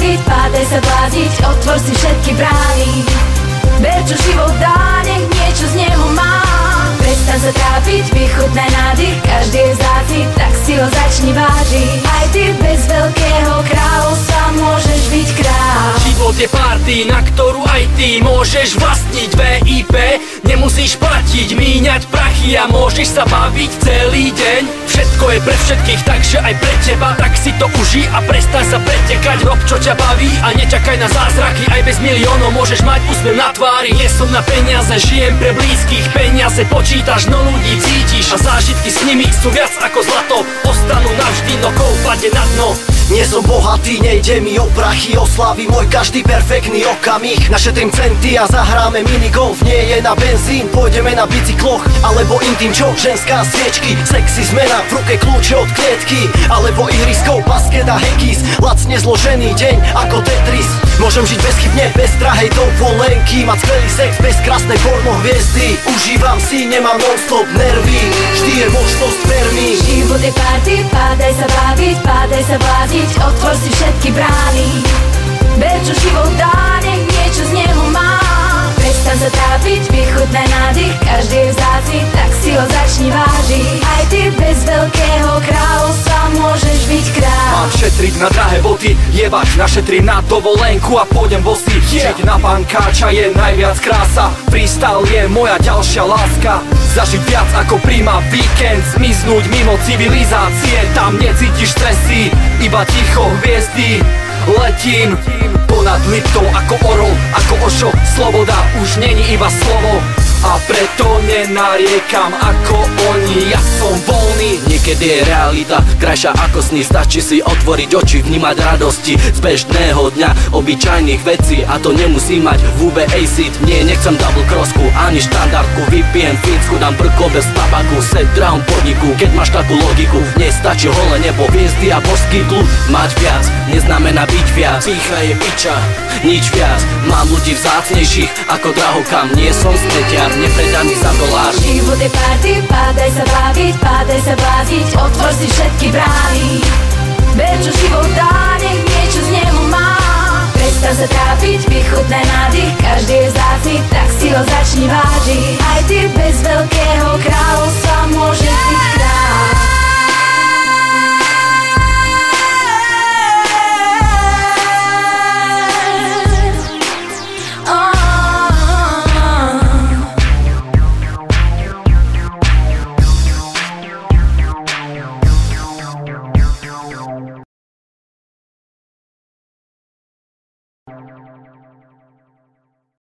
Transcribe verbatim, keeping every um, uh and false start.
trápiť, pádaj sa blázniť, otvor si všetky brány. Ber, čo život dá, nech niečo z neho má. Prestaň sa trápiť, vychutnaj nádych, každý je vzácny, tak si ho začni vážiť. Aj ty bez veľkého kráľovstva môžeš byť kráľ. Život je party, na ktorú aj ty môžeš vlastniť. vé í pé, nemusíš platiť, míňať prachy a môžeš sa baviť celý deň. Všetko je pre všetkých, takže aj pre teba, tak si to uži a prestaň sa pretekať. Rob, čo ťa baví a nečakaj na zázraky, aj bez miliónov môžeš mať úsmev na tvári. Nie som na peniaze, žijem pre blízkych, peniaze počítaš, no ľudí cítiš a zážitky s nimi sú viac ako zlato. Ostanú navždy, no koupadne na dno. Nie som bohatý, nejde mi o prachy, oslavy môj každý perfektný okamih. Našetrím centy a zahráme minigolf, nie je na benzín, pôjdeme na bicykloch. Alebo intim čo, ženská sviečky, sexy zmena, v ruke kľúče od klietky. Alebo ihrisko, basket a hekis, lacne zložený deň ako Tetris. Môžem žiť bezchybne, bez drahej dovolenky, mať skvelý sex bez krásnej porno hviezdy. Užívam si, nemám non-stop nervy, vždy je možnosť, ver mi. Život je party, pádaj sa baviť, pádaj sa blázniť, otvor si všetky brány. Ber, čo život dá, nech niečo z neho má. Prestaň sa trápiť, vychutnaj nádych, každý je vzácny, tak si ho začni vážiť. Aj ty bez veľkého kráľovstva môžeš byť kráľ. Mám šetriť na drahé boty, jebať, našetrím na dovolenku a pôjdem bosý. Yeah. Žiť na pankáča je najviac krása, freestyle je moja ďalšia láska. Zažiť viac ako príjma víkend, zmiznúť mimo civilizácie, tam necítiš stresy, iba ticho hviezdy. Letím ponad Liptou ako orol, ako Ošo, sloboda už není iba slovo. A preto nenariekam ako oni, ja som voľný. Niekedy je realita krajšia ako sny, stačí si otvoriť oči, vnímať radosti z bežného dňa, obyčajných vecí. A to nemusí mať vé vé acid, nie, nechcem double crossku, ani štandardku. Vypijem fínsku, dám brko bez tabaku, set drown podniku, keď máš takú logiku. Nestačí holé nebo, hviezdy a božský kľud. Mať viac, neznamená byť viac, pícha je piča, nič viac. Mám ľudí vzácnejších ako drahokam, nie som smetiar, nepredaný za dolár. Život je party, pádaj sa baviť, pádaj sa blázniť, otvor si všetky brány. Ber, čo život dá, nech niečo z neho má. Prestaň sa trápiť, vychutnaj nádych, každý je vzácny, tak si ho začni vážiť. Aj ty bez veľkého kráľovstva môžeš byť kráľ.